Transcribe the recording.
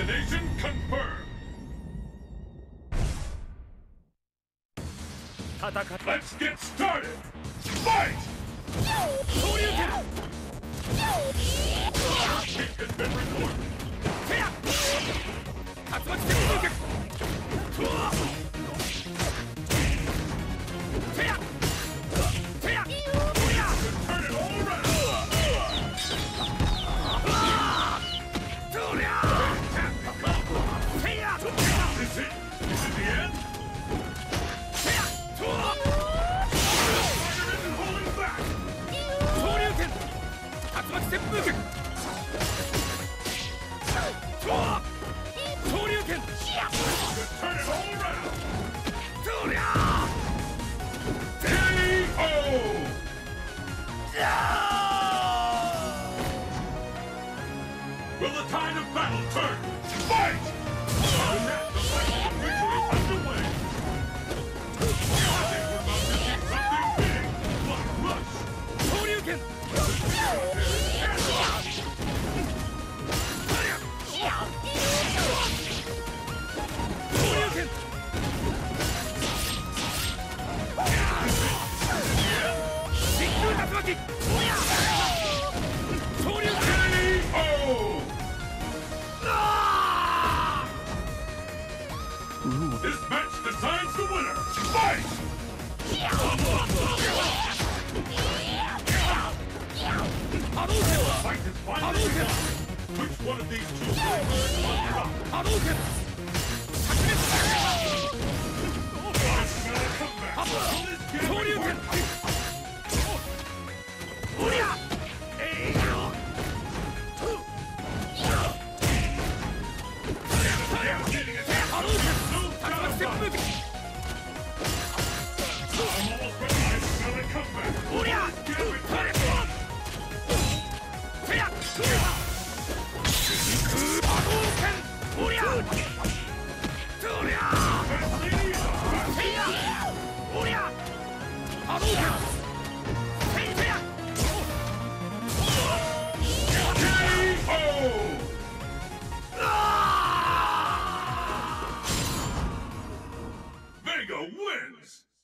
Destination confirmed. Let's get started. Fight! Kick has been recorded. Turn it all around. Fantastic combo. Is it the end? Fighter isn't holding back. Turn it all around. Will the tide of battle turn? Fight! The match of fight is officially underway. I think we're about to see something big. Blood rush. This match decides the winner. Fight! Fight is finally begun. Which one of these two will emerge on top? Vega wins!